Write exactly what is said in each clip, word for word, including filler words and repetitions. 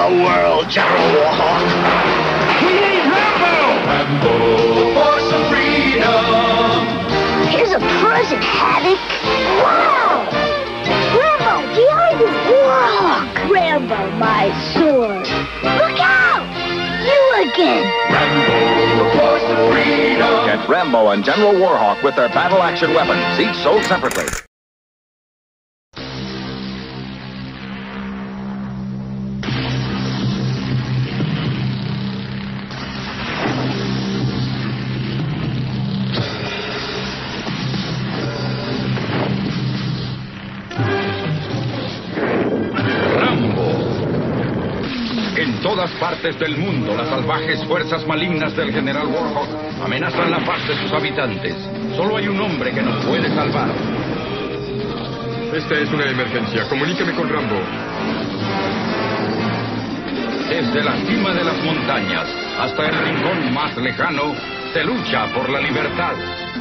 the world, General Warhawk. We need Rambo! Rambo for some freedom. Here's a present, Havoc. Wow! Rambo, behind you, Warhawk. Rambo, my sword. Look out! You again. Rambo for some freedom. Get Rambo and General Warhawk with their battle-action weapons, each sold separately. En todas partes del mundo, las salvajes fuerzas malignas del General Warhawk amenazan la paz de sus habitantes. Solo hay un hombre que nos puede salvar. Esta es una emergencia. Comuníqueme con Rambo. Desde la cima de las montañas hasta el rincón más lejano, se lucha por la libertad.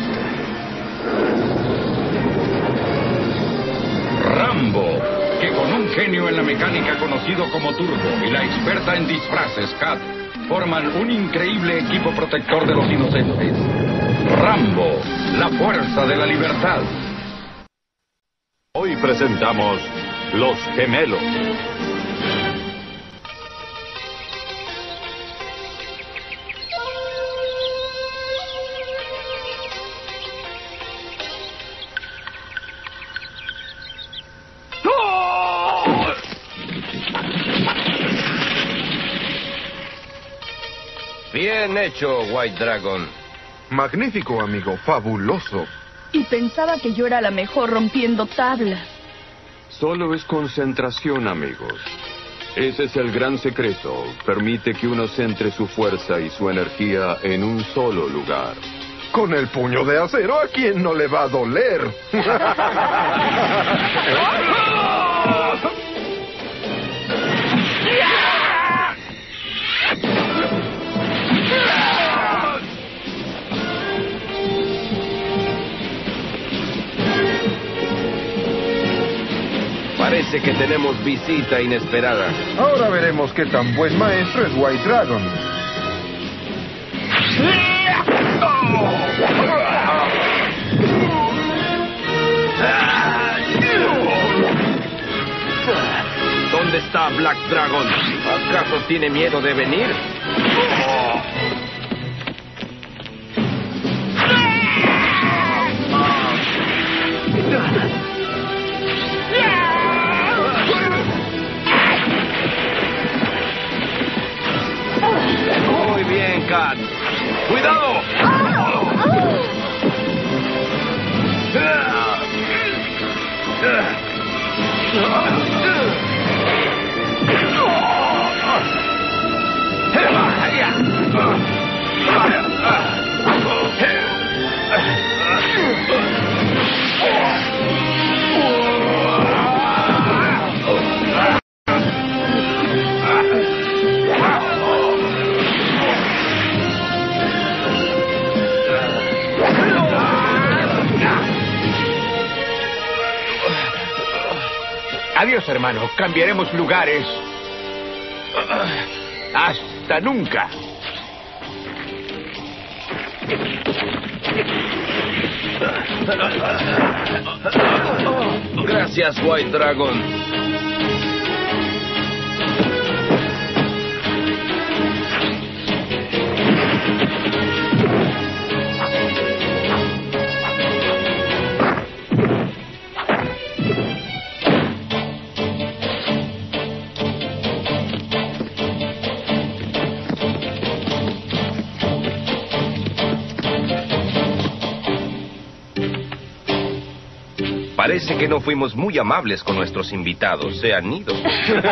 Rambo, que con un genio en la mecánica conocido como Turbo y la experta en disfraces, Kat, forman un increíble equipo protector de los inocentes. Rambo, la fuerza de la libertad. Hoy presentamos Los Gemelos. Bien hecho, White Dragon. Magnífico, amigo. Fabuloso. Y pensaba que yo era la mejor rompiendo tablas. Solo es concentración, amigos. Ese es el gran secreto. Permite que uno centre su fuerza y su energía en un solo lugar. Con el puño de acero, ¿a quién no le va a doler? Parece que tenemos visita inesperada. Ahora veremos qué tan buen maestro es White Dragon. ¿Dónde está Black Dragon? ¿Acaso tiene miedo de venir? Muy bien, Kat. ¡Cuidado! Adiós, hermano. Cambiaremos lugares. Hasta nunca. Gracias, White Dragon. Parece que no fuimos muy amables con nuestros invitados. Se han ido.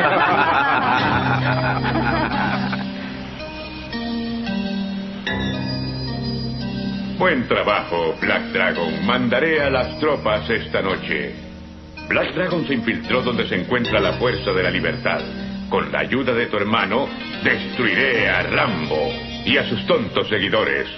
Buen trabajo, Black Dragon. Mandaré a las tropas esta noche. Black Dragon se infiltró donde se encuentra la fuerza de la libertad. Con la ayuda de tu hermano, destruiré a Rambo y a sus tontos seguidores.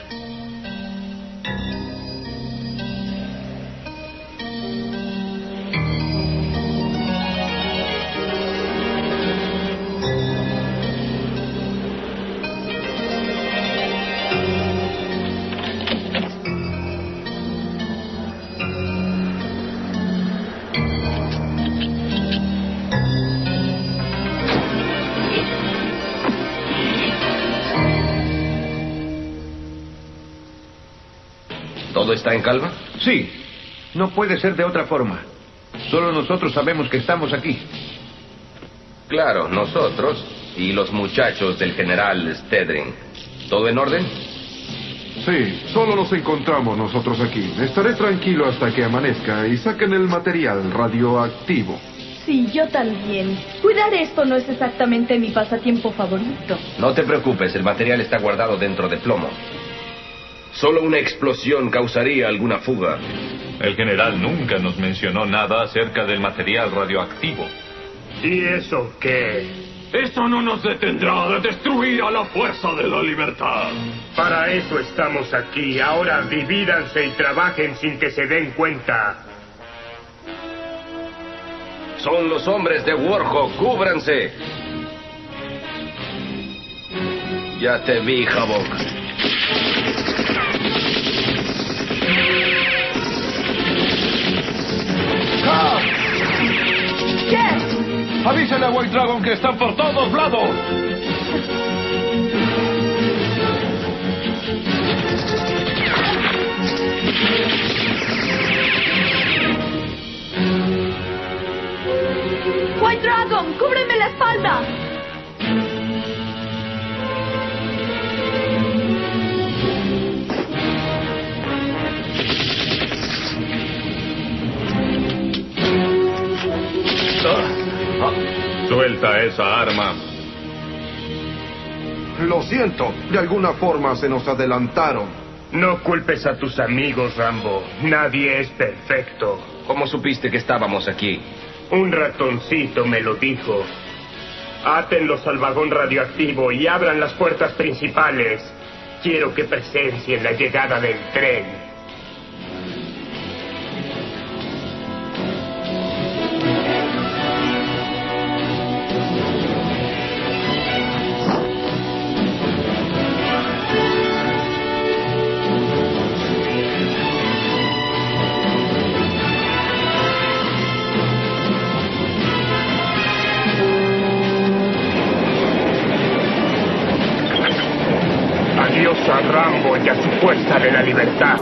¿Todo está en calma? Sí. No puede ser de otra forma. Solo nosotros sabemos que estamos aquí. Claro, nosotros y los muchachos del general Stedring. ¿Todo en orden? Sí, solo nos encontramos nosotros aquí. Estaré tranquilo hasta que amanezca y saquen el material radioactivo. Sí, yo también. Cuidar esto no es exactamente mi pasatiempo favorito. No te preocupes, el material está guardado dentro de plomo. Solo una explosión causaría alguna fuga. El general nunca nos mencionó nada acerca del material radioactivo. ¿Y eso qué? Eso no nos detendrá de destruir a la fuerza de la libertad. Para eso estamos aquí. Ahora divídanse y trabajen sin que se den cuenta. Son los hombres de Warhawk, cúbranse. Ya te vi, Havok. ¡Ah! ¿Qué? Avísale a White Dragon que están por todos lados. White Dragon, cúbreme la espalda. Suelta esa arma. Lo siento, de alguna forma se nos adelantaron. No culpes a tus amigos, Rambo. Nadie es perfecto. ¿Cómo supiste que estábamos aquí? Un ratoncito me lo dijo. Átenlos al vagón radioactivo y abran las puertas principales. Quiero que presencien la llegada del tren. A Rambo y a su fuerza de la libertad.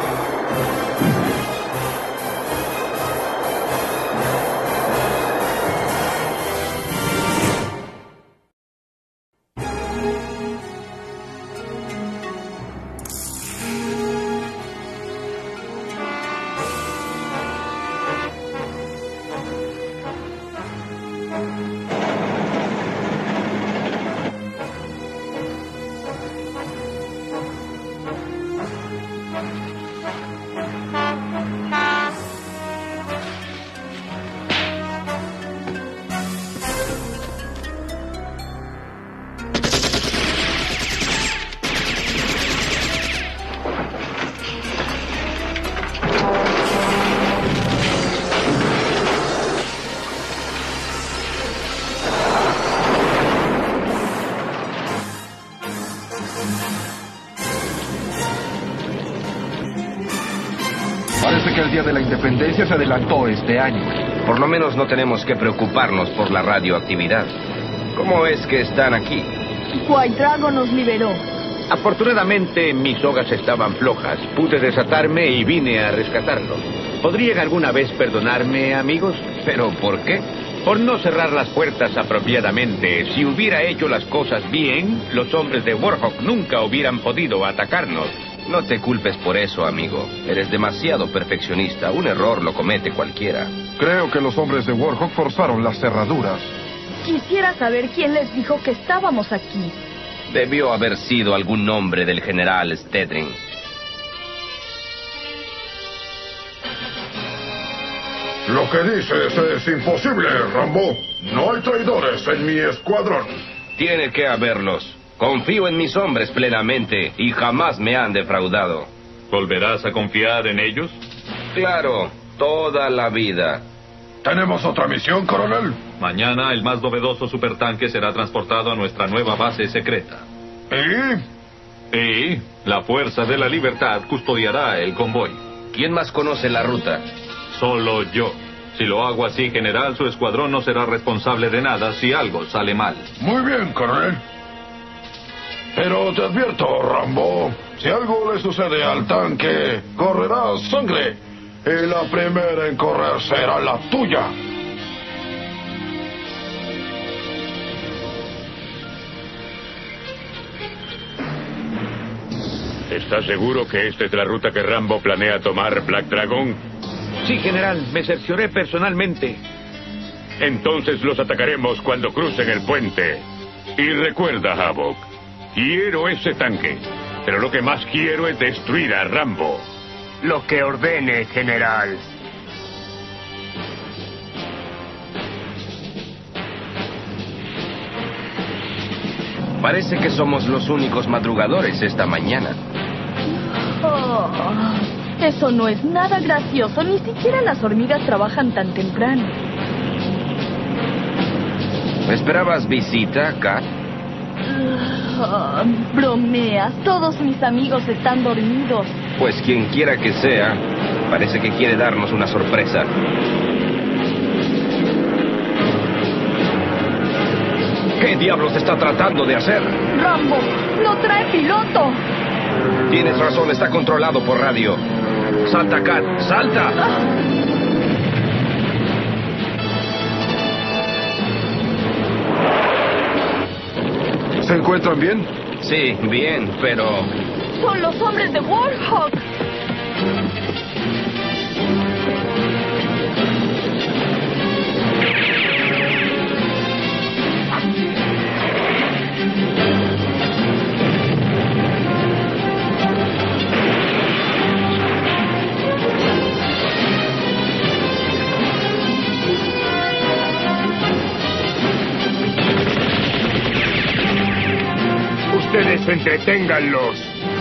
Parece que el Día de la Independencia se adelantó este año. Por lo menos no tenemos que preocuparnos por la radioactividad. ¿Cómo es que están aquí? White Dragon nos liberó. Afortunadamente, mis sogas estaban flojas. Pude desatarme y vine a rescatarlos. ¿Podrían alguna vez perdonarme, amigos? ¿Pero por qué? Por no cerrar las puertas apropiadamente. Si hubiera hecho las cosas bien, los hombres de Warhawk nunca hubieran podido atacarnos. No te culpes por eso, amigo. Eres demasiado perfeccionista. Un error lo comete cualquiera. Creo que los hombres de Warhawk forzaron las cerraduras. Quisiera saber quién les dijo que estábamos aquí. Debió haber sido algún hombre del general Stedring. Lo que dices es imposible, Rambo. No hay traidores en mi escuadrón. Tiene que haberlos. Confío en mis hombres plenamente y jamás me han defraudado. ¿Volverás a confiar en ellos? Claro, toda la vida. ¿Tenemos otra misión, coronel? Mañana el más novedoso supertanque será transportado a nuestra nueva base secreta. ¿Y? Y la Fuerza de la Libertad custodiará el convoy. ¿Quién más conoce la ruta? Solo yo. Si lo hago así, general, su escuadrón no será responsable de nada si algo sale mal. Muy bien, coronel. Pero te advierto, Rambo, si algo le sucede al tanque, correrá sangre. Y la primera en correr será la tuya. ¿Estás seguro que esta es la ruta que Rambo planea tomar, Black Dragon? Sí, general, me cercioré personalmente. Entonces los atacaremos cuando crucen el puente. Y recuerda, Havoc, quiero ese tanque, pero lo que más quiero es destruir a Rambo. Lo que ordene, general. Parece que somos los únicos madrugadores esta mañana. Oh, eso no es nada gracioso. Ni siquiera las hormigas trabajan tan temprano. ¿Esperabas visita, Kat? Oh, bromeas. Todos mis amigos están dormidos. Pues quien quiera que sea, parece que quiere darnos una sorpresa. ¿Qué diablos está tratando de hacer? Rambo, no trae piloto. Tienes razón, está controlado por radio. ¡Salta, Kat! ¡Salta! Ah. ¿Se encuentran bien? Sí, bien, pero... Son los hombres de Warhawk. Ustedes entreténganlos.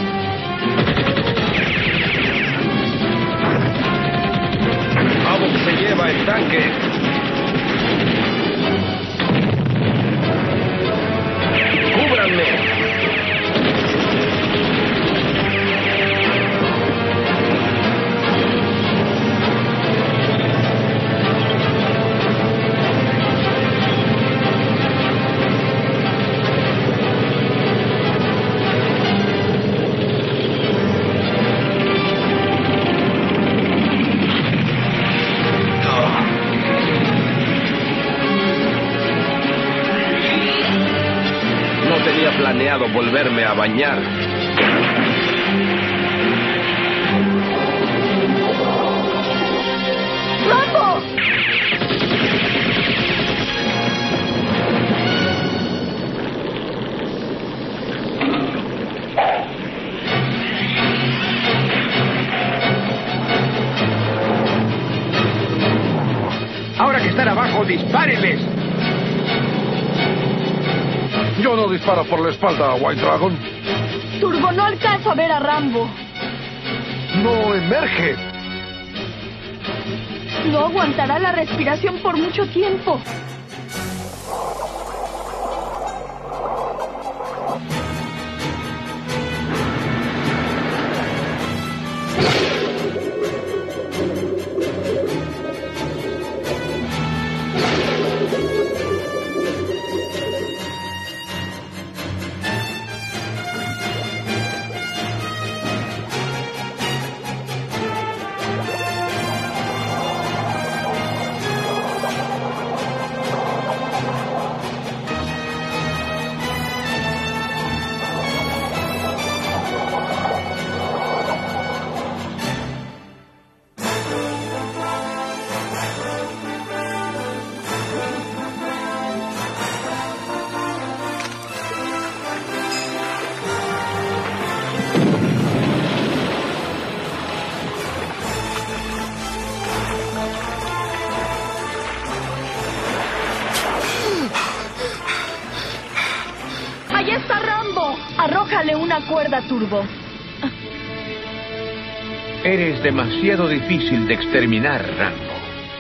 Havoc se lleva el tanque. ¡Cúbranme! Planeado volverme a bañar. ¡Rambo! Ahora que están abajo, dispárenles. Yo no disparo por la espalda, White Dragon. Turbo, no alcanzo a ver a Rambo. No emerge. No aguantará la respiración por mucho tiempo. ¡Ahí está Rambo! Arrójale una cuerda, Turbo. Eres demasiado difícil de exterminar, Rambo.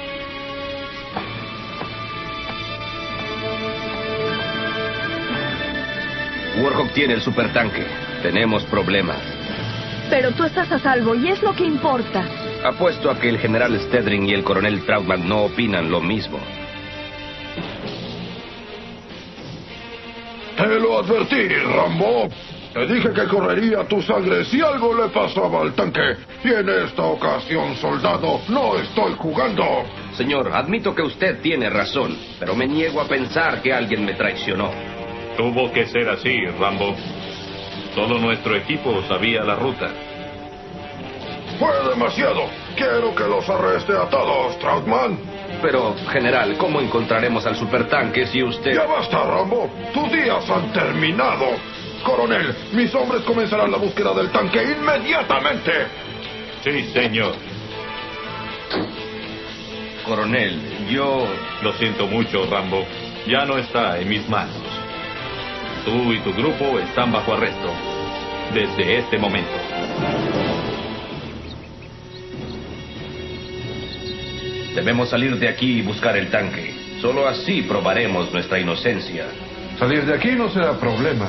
Warhawk tiene el supertanque. Tenemos problemas. Pero tú estás a salvo y es lo que importa. Apuesto a que el general Stedring y el coronel Trautman no opinan lo mismo. Te lo advertí, Rambo. Te dije que correría tu sangre si algo le pasaba al tanque. Y en esta ocasión, soldado, no estoy jugando. Señor, admito que usted tiene razón, pero me niego a pensar que alguien me traicionó. Tuvo que ser así, Rambo. Solo nuestro equipo sabía la ruta. Fue demasiado. Quiero que los arreste a todos, Troutman. Pero, general, ¿cómo encontraremos al supertanque si usted...? Ya basta, Rambo. Tus días han terminado. Coronel, mis hombres comenzarán la búsqueda del tanque inmediatamente. Sí, señor. Coronel, yo... Lo siento mucho, Rambo. Ya no está en mis manos. Tú y tu grupo están bajo arresto. Desde este momento. Debemos salir de aquí y buscar el tanque. Solo así probaremos nuestra inocencia. Salir de aquí no será problema.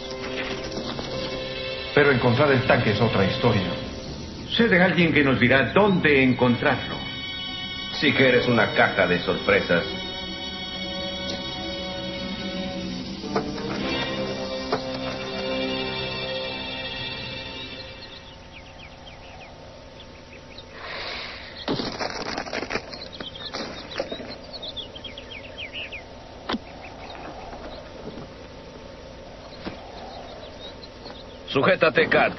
Pero encontrar el tanque es otra historia. Sé de alguien que nos dirá dónde encontrarlo. Sí que eres una caja de sorpresas. Sujétate, Kat.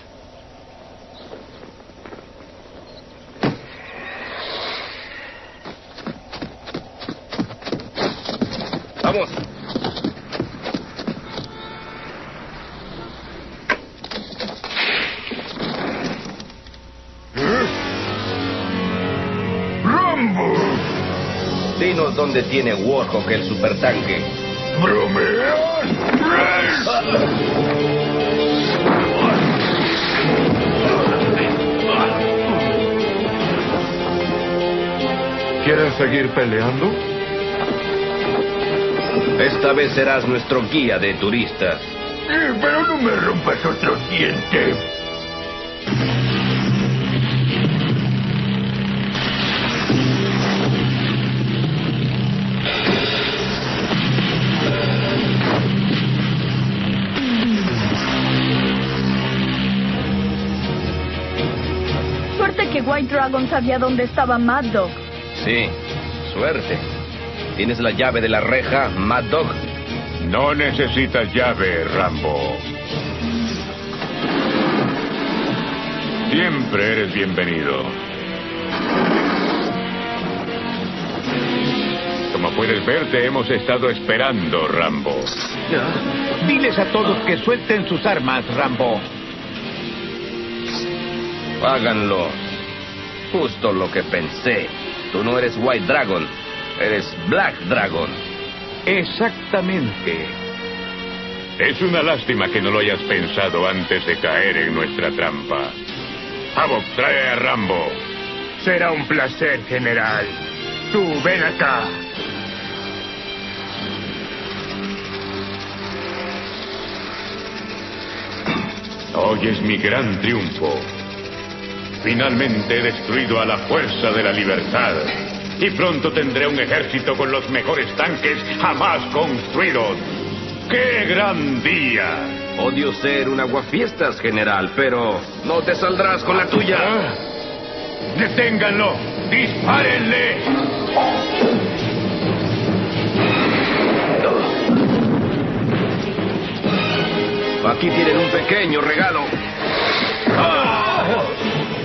Vamos. ¿Eh? ¡Rambo! Dinos dónde tiene Warhawk el supertanque. ¿Bromeas? ¿Quieren seguir peleando? Esta vez serás nuestro guía de turistas. Eh, pero no me rompas otro diente. Suerte que White Dragon sabía dónde estaba Mad Dog. Sí, suerte. ¿Tienes la llave de la reja, Mad Dog? No necesitas llave, Rambo. Siempre eres bienvenido. Como puedes ver, te hemos estado esperando, Rambo. Diles a todos que suelten sus armas, Rambo. Háganlo. Justo lo que pensé. Tú no eres White Dragon, eres Black Dragon. Exactamente. Es una lástima que no lo hayas pensado antes de caer en nuestra trampa. Havok, trae a Rambo. Será un placer, general. Tú, ven acá. Hoy es mi gran triunfo. Finalmente he destruido a la fuerza de la libertad. Y pronto tendré un ejército con los mejores tanques jamás construidos. ¡Qué gran día! Odio ser un aguafiestas, general, pero no te saldrás con la tuya. ¿Ah? ¡Deténganlo! ¡Dispárenle! Aquí tienen un pequeño regalo. ¡Ah!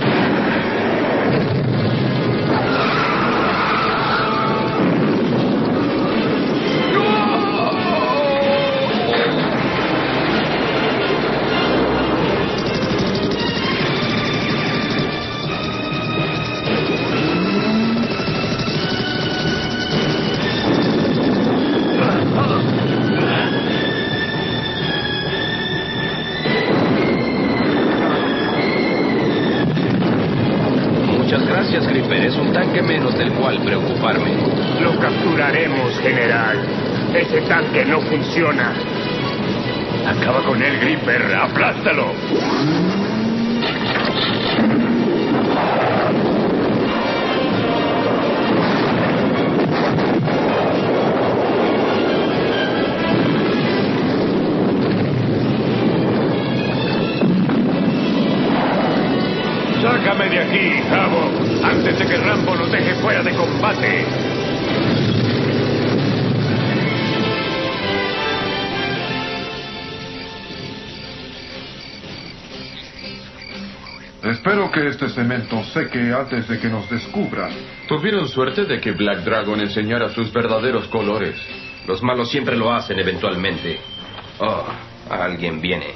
Gracias, Gripper. Es un tanque menos del cual preocuparme. Lo capturaremos, general. Ese tanque no funciona. Acaba con él, Gripper. ¡Aplástalo! ¡Sácame de aquí, Havoc! Antes de que Rambo nos deje fuera de combate. Espero que este cemento seque antes de que nos descubran. Tuvieron suerte de que Black Dragon enseñara sus verdaderos colores. Los malos siempre lo hacen eventualmente. Oh, alguien viene.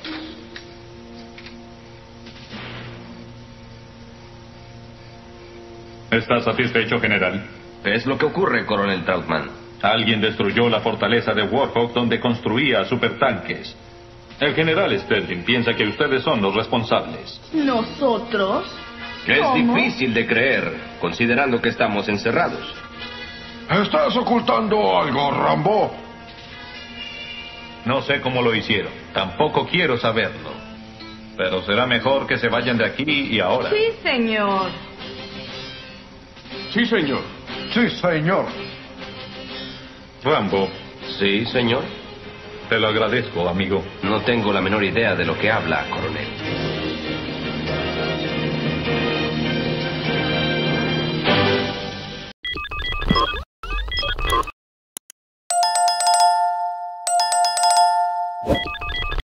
¿Está satisfecho, general? Es lo que ocurre, coronel Trautman. Alguien destruyó la fortaleza de Warhawk donde construía supertanques. El general Sterling piensa que ustedes son los responsables. ¿Nosotros? Es ¿Cómo? difícil de creer, considerando que estamos encerrados. ¿Estás ocultando algo, Rambo? No sé cómo lo hicieron. Tampoco quiero saberlo. Pero será mejor que se vayan de aquí y ahora. Sí, señor. Sí, señor. Sí, señor. Rambo. Sí, señor. Te lo agradezco, amigo. No tengo la menor idea de lo que habla, coronel. What?